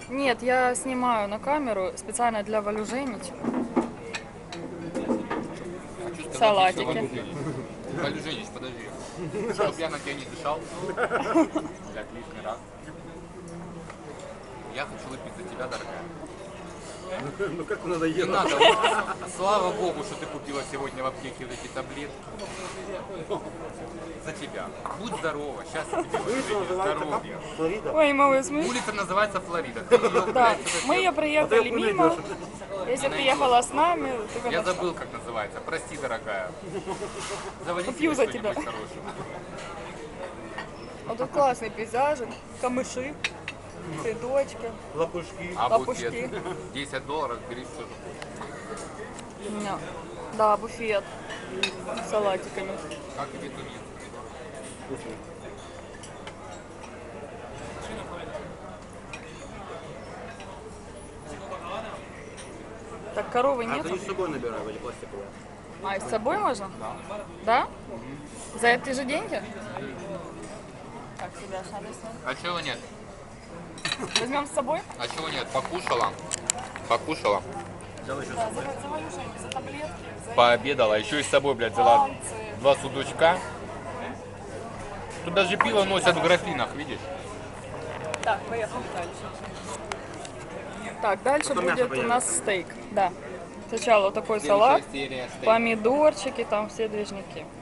Нет, я снимаю на камеру специально для Валю женить. Салатики. Валю Женич, подожди. Чтоб я на тебя не дышал. Блядь, лишний раз. Я хочу выпить за тебя, дорогая. Ну как надо Не ехать? надо. Слава богу, что ты купила сегодня в аптеке вот эти таблетки. За тебя. Будь здорова. Сейчас я тебе Улица называется как? здоровья. Флорида? Ой, малый смысл. Улица называется Флорида. Ты её, Да, блядь, мы ее приехали хули мимо. идёшь? Если ты ехала с нами, ты бы Я нашла. забыл, как называется. Прости, дорогая. Заводи Попью себе за тебя. что-нибудь хорошее. Вот тут классный пейзаж, камыши, цветочки. Лопушки. А Лопушки. буфет? $10, бери все, что хочешь. Да, буфет с салатиками. Как тебе тунец? Так, коровы А нет? ты не с собой набирай, или пластиковая? А, и с собой можно? Да. За эти же деньги? Так, себя надо снять. А чего нет? Возьмем с собой? А чего нет? Покушала? Покушала? Взял еще Да, за Валю Женю, за таблетки, за Пообедала. Еще и с собой, блядь, взяла танцы. 2 сундучка. Тут даже пиво носят в графинах, видишь? Так, поехали дальше. Так, дальше Потом мясо будет у появится. нас стейк. Да. Сначала вот такой Следующая салат, серия стейк. помидорчики, там все движники.